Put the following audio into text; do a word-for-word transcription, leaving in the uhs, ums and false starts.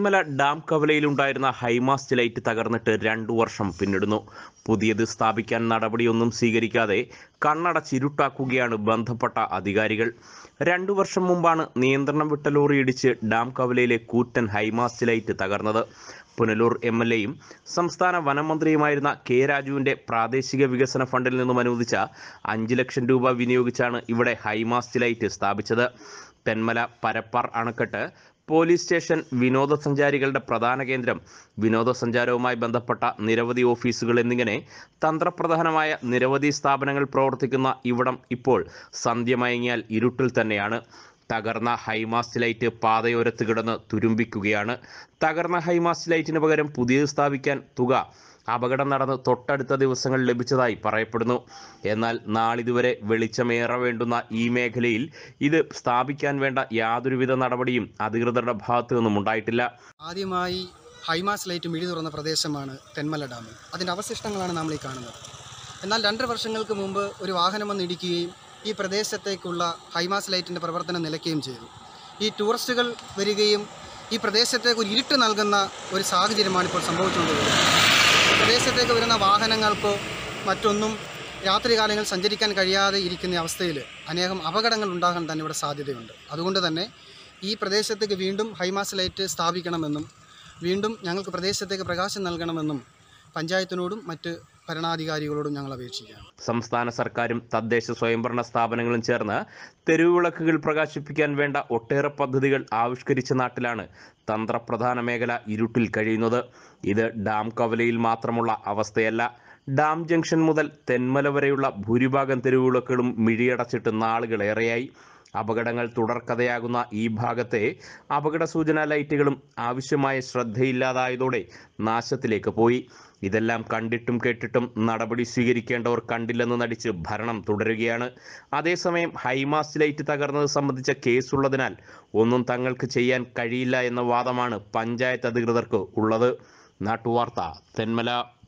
Thenmala dam കവലയിലുണ്ടായിരുന്ന high mast light തകർന്നിട്ട് രണ്ടു വർഷം പിന്നിടുന്നു. പുതിയത് സ്ഥാപിക്കാൻ നടപടിയൊന്നും സ്വീകരിക്കാതെ കണ്ണടച്ചിരുട്ടാക്കുകയാണ് ബന്ധപ്പെട്ട അധികാരികൾ. രണ്ടു വർഷം മുമ്പാണ് നിയന്ത്രണം വിട്ട ലോറി ഇടിച്ച് ഡാം കവലയിലെ കൂറ്റൻ ഹൈമാസ്റ്റ് ലൈറ്റ് തകർന്നത്. പുനലൂർ എം എൽ എയും സംസ്ഥാന വനമന്ത്രിയുമായിരുന്ന കെ രാജുവിന്റെ പ്രാദേശിക വികസന ഫണ്ടിൽ നിന്നും അനുവദിച്ച അഞ്ച് ലക്ഷം രൂപ വിനിയോഗിച്ചാണ് ഇവിടെ ഹൈമാസ്റ്റ് ലൈറ്റ് സ്ഥാപിച്ചത്. തെന്മല പരപ്പാർ അണക്കെട്ട്, പോലീസ് സ്റ്റേഷൻ, വിനോദസഞ്ചാരികളുടെ പ്രധാന കേന്ദ്രം, വിനോദസഞ്ചാരവുമായി ബന്ധപ്പെട്ട നിരവധി ഓഫീസുകൾ എന്നിങ്ങനെ തന്ത്രപ്രധാനമായ നിരവധി സ്ഥാപനങ്ങൾ പ്രവർത്തിക്കുന്ന ഇവിടം ഇപ്പോൾ സന്ധ്യ മയങ്ങിയാൽ ഇരുട്ടിൽ തന്നെയാണ്. തകർന്ന ഹൈമാസ്റ്റ് ലൈറ്റ് പാതയോരത്ത് കിടന്ന് തുരുമ്പിക്കുകയാണ്. തകർന്ന ഹൈമാസ്റ്റ് ലൈറ്റിന് പകരം പുതിയത് സ്ഥാപിക്കാൻ തുക അപകടം നടന്ന് തൊട്ടടുത്ത ദിവസങ്ങൾ ലഭിച്ചതായി പറയപ്പെടുന്നു. എന്നാൽ നാളിതുവരെ വെളിച്ചമേറെ വേണ്ടുന്ന ഈ മേഖലയിൽ ഇത് സ്ഥാപിക്കാൻ വേണ്ട യാതൊരുവിധ നടപടിയും അധികൃതരുടെ ഭാഗത്തു നിന്നും ഉണ്ടായിട്ടില്ല. ആദ്യമായി ഹൈമാസ്റ്റ് ലൈറ്റ് മിഴി തുറന്ന പ്രദേശമാണ് തെന്മല ഡാം. അതിൻ്റെ അവശിഷ്ടങ്ങളാണ് നമ്മൾ ഈ കാണുന്നത്. എന്നാൽ രണ്ടര വർഷങ്ങൾക്ക് മുമ്പ് ഒരു വാഹനം വന്ന് ഇടിക്കുകയും ഈ പ്രദേശത്തേക്കുള്ള ഹൈമാസ്റ്റ് ലൈറ്റിൻ്റെ പ്രവർത്തനം നിലയ്ക്കുകയും ചെയ്തു. ഈ ടൂറിസ്റ്റുകൾ വരികയും ഈ പ്രദേശത്തേക്ക് ഒരു ഇരുട്ട് നൽകുന്ന ഒരു സാഹചര്യമാണ് ഇപ്പോൾ സംഭവിച്ചുകൊണ്ടിരിക്കുന്നത്. പ്രദേശത്തേക്ക് വരുന്ന വാഹനങ്ങൾക്കോ മറ്റൊന്നും രാത്രികാലങ്ങളിൽ സഞ്ചരിക്കാൻ കഴിയാതെ ഇരിക്കുന്ന അവസ്ഥയിൽ അനേകം അപകടങ്ങൾ ഉണ്ടാകാൻ തന്നെ ഇവിടെ സാധ്യതയുണ്ട്. അതുകൊണ്ട് തന്നെ ഈ പ്രദേശത്തേക്ക് വീണ്ടും ഹൈമാസ്റ്റ് ലൈറ്റ് സ്ഥാപിക്കണമെന്നും വീണ്ടും ഞങ്ങൾക്ക് പ്രദേശത്തേക്ക് പ്രകാശം നൽകണമെന്നും പഞ്ചായത്തിനോടും മറ്റ് ഭരണാധികാരികളോടും ഞങ്ങൾ അപേക്ഷിക്കുകയാണ്. സംസ്ഥാന സർക്കാരും തദ്ദേശ സ്വയംഭരണ സ്ഥാപനങ്ങളും ചേർന്ന് തെരുവുവിളക്കുകൾ പ്രകാശിപ്പിക്കാൻ വേണ്ട ഒട്ടേറെ പദ്ധതികൾ ആവിഷ്കരിച്ച നാട്ടിലാണ് തന്ത്രപ്രധാന മേഖല ഇരുട്ടിൽ കഴിയുന്നത്. ഇത് ഡാം കവലയിൽ മാത്രമുള്ള അവസ്ഥയല്ല. ഡാം ജംഗ്ഷൻ മുതൽ തെന്മല വരെയുള്ള ഭൂരിഭാഗം തെരുവുവിളക്കുകളും മിഴിയടച്ചിട്ട് നാളുകളേറെയായി. അപകടങ്ങൾ തുടർക്കഥയാകുന്ന ഈ ഭാഗത്തെ അപകട സൂചനാ ലൈറ്റുകളും ആവശ്യമായ ശ്രദ്ധയില്ലാതായതോടെ നാശത്തിലേക്ക് പോയി. ഇതെല്ലാം കണ്ടിട്ടും കേട്ടിട്ടും നടപടി സ്വീകരിക്കേണ്ടവർ കണ്ടില്ലെന്ന് നടിച്ച് ഭരണം തുടരുകയാണ്. അതേസമയം ഹൈമാസ്റ്റ് ലൈറ്റ് തകർന്നത് സംബന്ധിച്ച കേസുള്ളതിനാൽ ഒന്നും തങ്ങൾക്ക് ചെയ്യാൻ കഴിയില്ല എന്ന വാദമാണ് പഞ്ചായത്ത് അധികൃതർക്ക് ഉള്ളത്. നാട്ടുവാർത്ത, തെന്മല.